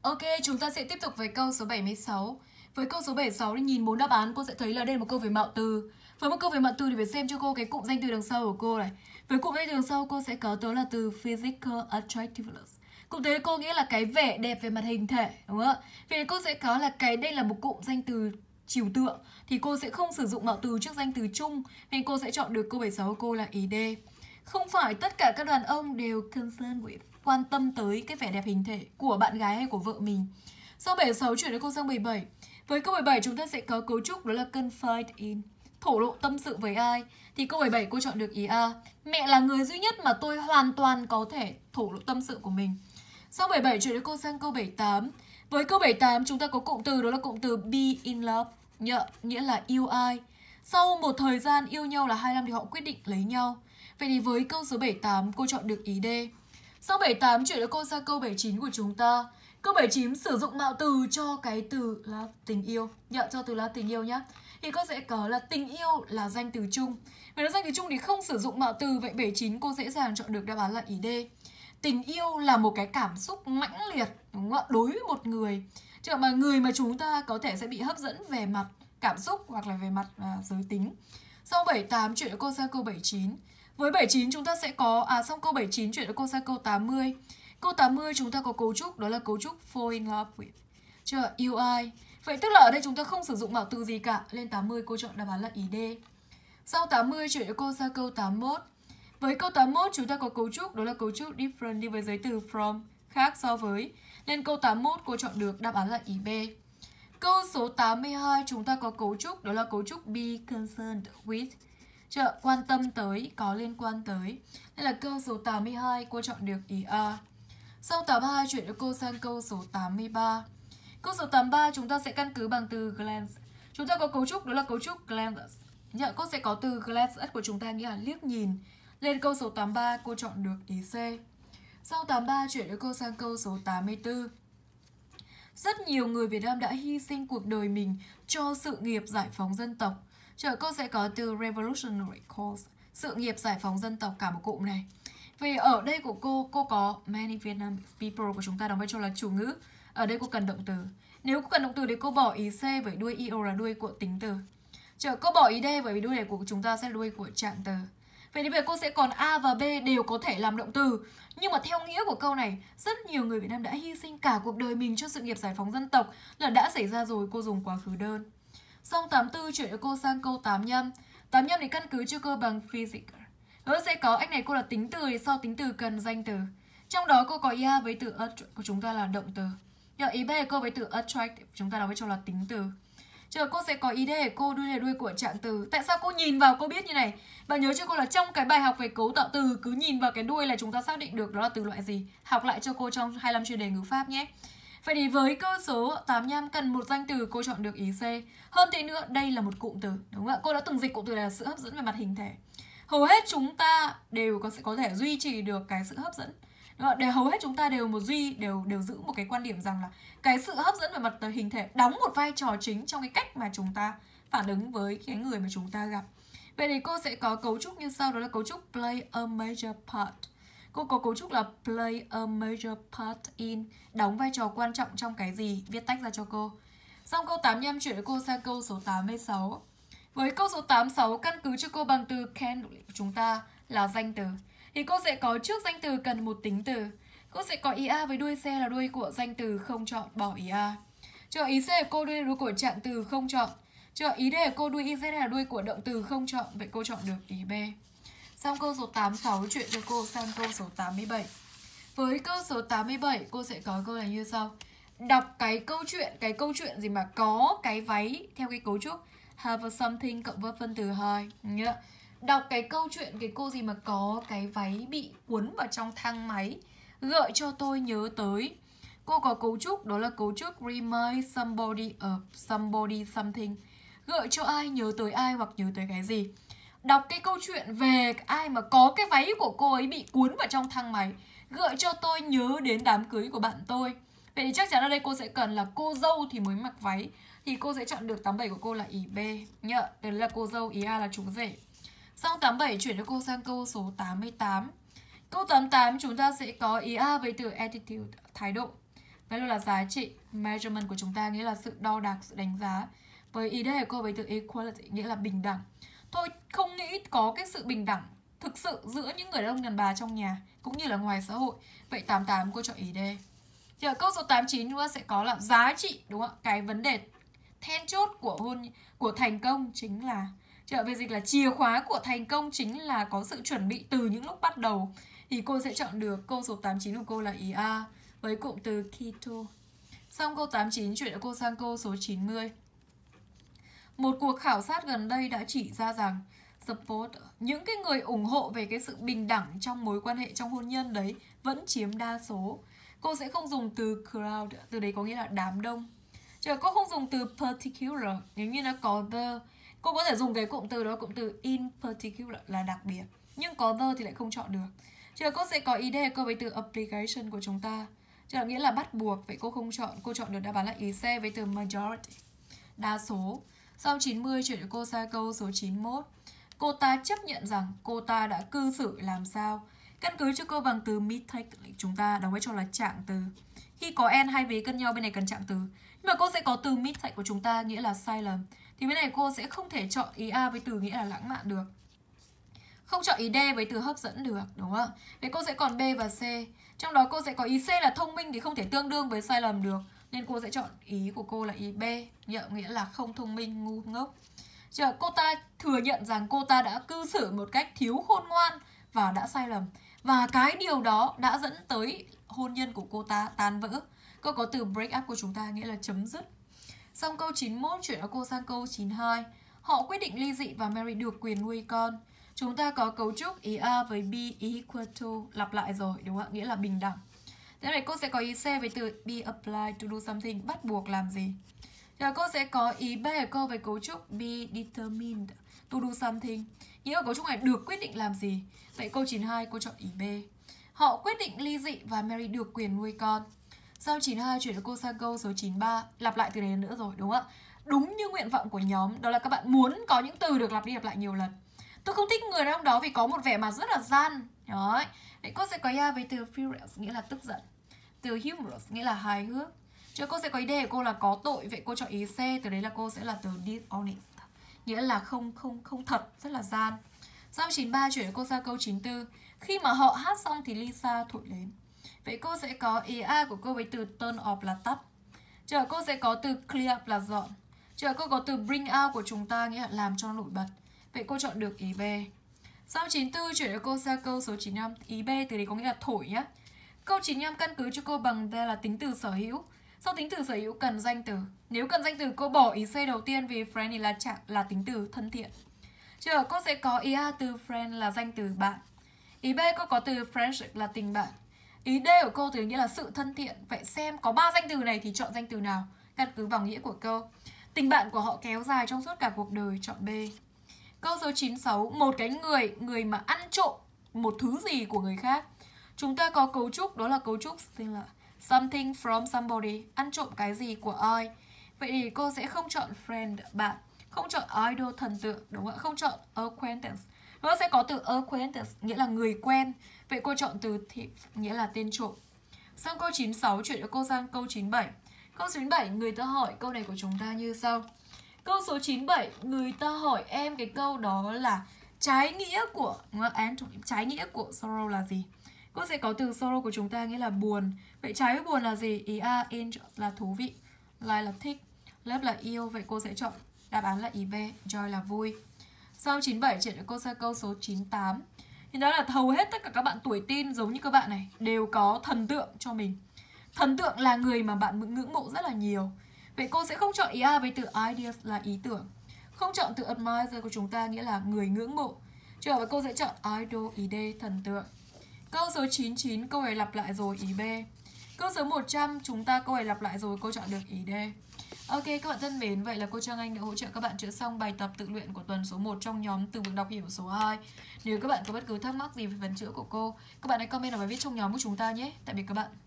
Ok, chúng ta sẽ tiếp tục với câu số 76. Với câu số 76 thì nhìn 4 đáp án cô sẽ thấy là đây là một câu về mạo từ. Với một câu về mạo từ thì phải xem cho cô cái cụm danh từ đằng sau của cô này. Với cụm danh từ đằng sau cô sẽ có tới là từ physical attractiveness. Cụm từ cô nghĩa là cái vẻ đẹp về mặt hình thể, đúng không ạ? Vì cô sẽ có là đây là một cụm danh từ trừu tượng thì cô sẽ không sử dụng mạo từ trước danh từ chung, nên cô sẽ chọn được câu 76 của cô là ý D. Không phải tất cả các đàn ông đều concerned with, quan tâm tới cái vẻ đẹp hình thể của bạn gái hay của vợ mình. Sau 76 chuyển đến câu sang 77. Với câu 77 chúng ta sẽ có cấu trúc đó là confide in, thổ lộ tâm sự với ai. Thì câu 77 cô chọn được ý A. Mẹ là người duy nhất mà tôi hoàn toàn có thể thổ lộ tâm sự của mình. Sau 77 chuyển đến cô sang câu 78. Với câu 78 chúng ta có cụm từ đó là cụm từ be in love, nghĩa là yêu ai. Sau một thời gian yêu nhau là 2 năm thì họ quyết định lấy nhau. Vậy thì với câu số 78 cô chọn được ý D. Sau 78 chuyển đến cô sang câu 79 của chúng ta. Câu 79 sử dụng mạo từ cho cái từ là tình yêu. Cho từ là tình yêu nhá. Thì cô sẽ có là tình yêu là danh từ chung. Vậy là danh từ chung thì không sử dụng mạo từ. Vậy 79 cô dễ dàng chọn được đáp án là ý D. Tình yêu là một cái cảm xúc mãnh liệt, đúng không ạ? Đối với một người. Chứ mà người mà chúng ta có thể sẽ bị hấp dẫn về mặt cảm xúc hoặc là về mặt giới tính. Sau 78 chuyển đến cô sang câu 79. Với 79 chúng ta sẽ có xong câu 79 chuyển đến cô sang câu 80. Câu 80 chúng ta có cấu trúc đó là cấu trúc fall in love with. Chưa, yêu ai. Vậy tức là ở đây chúng ta không sử dụng mạo từ gì cả. Lên 80 cô chọn đáp án là ý D. Sau 80 chuyển đến cô sang câu 81. Với câu 81 chúng ta có cấu trúc đó là cấu trúc different đi với giới từ from, khác so với. Nên câu 81 cô chọn được đáp án là ý B. Câu số 82 chúng ta có cấu trúc đó là cấu trúc be concerned with. Quan tâm tới, có liên quan tới. Đây là câu số 82 cô chọn được ý A. Sau 82 chuyển đến cô sang câu số 83. Câu số 83 chúng ta sẽ căn cứ bằng từ glance. Chúng ta có cấu trúc đó là cấu trúc glance. Cô sẽ có từ glance của chúng ta nghĩa là liếc nhìn. Lên câu số 83 cô chọn được ý C. Sau 83 chuyển đến cô sang câu số 84. Rất nhiều người Việt Nam đã hy sinh cuộc đời mình cho sự nghiệp giải phóng dân tộc. Cô sẽ có từ revolutionary cause, sự nghiệp giải phóng dân tộc, cả một cụm này. Vì ở đây của cô có many Vietnam people của chúng ta đóng vai trò là chủ ngữ. Ở đây cô cần động từ. Nếu cô cần động từ thì cô bỏ ý C với đuôi io là đuôi của tính từ. Cô bỏ ý D bởi vì đuôi này của chúng ta sẽ là đuôi của trạng từ. Vậy thì bây giờ cô sẽ còn A và B đều có thể làm động từ. Nhưng mà theo nghĩa của câu này, rất nhiều người Việt Nam đã hy sinh cả cuộc đời mình cho sự nghiệp giải phóng dân tộc là đã xảy ra rồi, cô dùng quá khứ đơn. Xong 84 chuyển cho cô sang câu 85. 85 thì căn cứ cho cô bằng physical. Nó sẽ có anh này cô là tính từ thì sau tính từ cần danh từ. Trong đó cô có ý A với từ attract của chúng ta là động từ. Ý B cô với từ attract chúng ta đóng với cho là tính từ. Cô sẽ có ý D cô đuôi là đuôi của trạng từ. Tại sao cô nhìn vào cô biết như này? Bạn nhớ cho cô là trong cái bài học về cấu tạo từ cứ nhìn vào cái đuôi là chúng ta xác định được đó là từ loại gì. Học lại cho cô trong 25 chuyên đề ngữ pháp nhé. Vậy thì với câu số 85 cần một danh từ cô chọn được ý C. Hơn thế nữa đây là một cụm từ, đúng không ạ? Cô đã từng dịch cụm từ là sự hấp dẫn về mặt hình thể. Hầu hết chúng ta đều có thể duy trì được cái sự hấp dẫn. Để hầu hết chúng ta đều giữ một cái quan điểm rằng là cái sự hấp dẫn về mặt hình thể đóng một vai trò chính trong cái cách mà chúng ta phản ứng với cái người mà chúng ta gặp. Vậy thì cô sẽ có cấu trúc như sau, đó là cấu trúc play a major part. Cô có cấu trúc là play a major part in, đóng vai trò quan trọng trong cái gì, viết tách ra cho cô. Xong câu 85 chuyển đến cô sang câu số 86. Với câu số 86 căn cứ cho cô bằng từ can của chúng ta là danh từ. Thì cô sẽ có trước danh từ cần một tính từ. Cô sẽ có ý A với đuôi C là đuôi của danh từ không chọn, bỏ ý A. Ý C của cô đuôi của trạng từ không chọn. Ý D của cô đuôi IZ là đuôi của động từ không chọn. Vậy cô chọn được ý B. Xong câu số 86 chuyển cho cô sang câu số 87. Với câu số 87 cô sẽ có câu này như sau. Đọc cái câu chuyện gì mà có cái váy theo cái cấu trúc have something cộng với phân từ 2 nhá. Đọc cái câu chuyện cái cô gì mà có cái váy bị cuốn vào trong thang máy, gợi cho tôi nhớ tới. Cô có cấu trúc đó là cấu trúc remind somebody of somebody something, gợi cho ai nhớ tới ai hoặc nhớ tới cái gì. Đọc cái câu chuyện về ai mà có cái váy của cô ấy bị cuốn vào trong thang máy, gợi cho tôi nhớ đến đám cưới của bạn tôi. Vậy thì chắc chắn ở đây cô sẽ cần là cô dâu thì mới mặc váy. Thì cô sẽ chọn được 87 của cô là ý B nhá. Đấy là cô dâu, ý A là chú rể. Xong 87 chuyển cho cô sang câu số 88. Câu 88 chúng ta sẽ có ý A với từ attitude, thái độ. Value là giá trị, measurement của chúng ta nghĩa là sự đo đạc, sự đánh giá. Với ý đây của cô với từ equality nghĩa là bình đẳng. Thôi không nghĩ có cái sự bình đẳng thực sự giữa những người đàn ông đàn bà trong nhà cũng như là ngoài xã hội. Vậy 88 cô chọn ý D. Giờ câu số 89 chúng ta sẽ có là giá trị, đúng không ạ? Cái vấn đề then chốt của thành công chính là về dịch là chìa khóa của thành công chính là có sự chuẩn bị từ những lúc bắt đầu. Thì cô sẽ chọn được câu số 89 của cô là ý A với cụm từ keto. Xong câu 89 chuyển cô sang câu số 90. Một cuộc khảo sát gần đây đã chỉ ra rằng support, những cái người ủng hộ về cái sự bình đẳng trong mối quan hệ trong hôn nhân đấy vẫn chiếm đa số. Cô sẽ không dùng từ crowd, từ đấy có nghĩa là đám đông. Chứ cô không dùng từ particular, nếu như nó có the. Cô có thể dùng cái cụm từ đó, cụm từ in particular là đặc biệt. Nhưng có the thì lại không chọn được. Chứ cô sẽ có ý đề cô với từ application của chúng ta. Chứ nghĩa là bắt buộc, vậy cô không chọn. Cô chọn được đáp án là ý C với từ majority, đa số. Sau 90 chuyển cho cô sang câu số 91. Cô ta chấp nhận rằng cô ta đã cư xử làm sao. Căn cứ cho câu bằng từ mistake, chúng ta đóng vai trò là trạng từ. Khi có n hai vế cân nhau bên này cần trạng từ. Nhưng mà cô sẽ có từ mistake của chúng ta nghĩa là sai lầm. Thì bên này cô sẽ không thể chọn ý A với từ nghĩa là lãng mạn được. Không chọn ý D với từ hấp dẫn được, đúng không? Vậy cô sẽ còn B và C. Trong đó cô sẽ có ý C là thông minh thì không thể tương đương với sai lầm được. Nên cô sẽ chọn ý của cô là ý B, nghĩa là không thông minh, ngu ngốc. Cô ta thừa nhận rằng cô ta đã cư xử một cách thiếu khôn ngoan và đã sai lầm. Và cái điều đó đã dẫn tới hôn nhân của cô ta tan vỡ. Cô có từ break up của chúng ta nghĩa là chấm dứt. Xong câu 91 chuyển cho cô sang câu 92. Họ quyết định ly dị và Mary được quyền nuôi con. Chúng ta có cấu trúc ý A với B equal to, lặp lại rồi, đúng không ạ? Nghĩa là bình đẳng. Thế này cô sẽ có ý C với từ be applied to do something, bắt buộc làm gì. Giờ cô sẽ có ý B của cô với cấu trúc be determined to do something, nghĩa là cấu trúc này được quyết định làm gì. Vậy câu 92 cô chọn ý B. Họ quyết định ly dị và Mary được quyền nuôi con. Sau 92 chuyển cho cô sang câu số 93, lặp lại từ này nữa rồi, đúng không ạ? Đúng như nguyện vọng của nhóm, đó là các bạn muốn có những từ được lặp đi lặp lại nhiều lần. Tôi không thích người đàn ông đó vì có một vẻ mặt rất là gian. Đấy. Vậy cô sẽ có A với từ furious, nghĩa là tức giận. Từ humorous, nghĩa là hài hước. Chứ cô sẽ có ý đề của cô là có tội. Vậy cô chọn ý C, từ đấy là cô sẽ là từ dishonest, nghĩa là không thật, rất là gian. Sau 93 chuyển cô sang câu 94. Khi mà họ hát xong thì Lisa thổi lên. Vậy cô sẽ có ý A của cô với từ turn off là tắt. Chờ cô sẽ có từ clear up là dọn. Chờ cô có từ bring out của chúng ta nghĩa là làm cho nổi bật. Vậy cô chọn được ý B. Sau 94 chuyển cho cô sang câu số 95. Ý B từ đấy có nghĩa là thổi nhá. Câu 95 căn cứ cho cô bằng đây là tính từ sở hữu. Sau tính từ sở hữu cần danh từ. Nếu cần danh từ cô bỏ ý C đầu tiên vì friendly là tính từ thân thiện. Chờ cô sẽ có ý A từ friend là danh từ bạn. Ý B cô có từ friendship là tình bạn. Ý D của cô từ nghĩa là sự thân thiện. Vậy xem có 3 danh từ này thì chọn danh từ nào? Căn cứ vào nghĩa của câu. Tình bạn của họ kéo dài trong suốt cả cuộc đời, chọn B. Câu số 96, một cái người mà ăn trộm một thứ gì của người khác. Chúng ta có cấu trúc, đó là cấu trúc là something from somebody, ăn trộm cái gì của ai. Vậy thì cô sẽ không chọn friend, bạn, không chọn idol, thần tượng, đúng không ạ? Không chọn acquaintance. Nó sẽ có từ acquaintance, nghĩa là người quen. Vậy cô chọn từ thief, nghĩa là tên trộm. Sang câu 96 chuyển cho cô sang câu 97. Câu 97 người ta hỏi câu này của chúng ta như sau. Câu số 97 người ta hỏi em cái câu đó là trái nghĩa của sorrow là gì? Cô sẽ có từ sorrow của chúng ta nghĩa là buồn. Vậy trái với buồn là gì? Ý A, enjoy là thú vị, like là thích, love là yêu. Vậy cô sẽ chọn đáp án là ý B, joy là vui. Sau 97 chuyển cho cô sang câu số 98. Thì đó là hầu hết tất cả các bạn tuổi teen giống như các bạn này đều có thần tượng cho mình. Thần tượng là người mà bạn ngưỡng mộ rất là nhiều. Vậy cô sẽ không chọn ý A với từ ideas là ý tưởng. Không chọn từ admire của chúng ta nghĩa là người ngưỡng mộ. Trở và cô sẽ chọn idol, ý D, thần tượng. Câu số 99 câu này lặp lại rồi, ý B. Câu số 100 chúng ta câu này lặp lại rồi, cô chọn được ý D. Ok các bạn thân mến, vậy là cô Trang Anh đã hỗ trợ các bạn chữa xong bài tập tự luyện của tuần số 1 trong nhóm từ vựng đọc hiểu số 2. Nếu các bạn có bất cứ thắc mắc gì về phần chữa của cô, các bạn hãy comment ở bài viết trong nhóm của chúng ta nhé. Tạm biệt các bạn.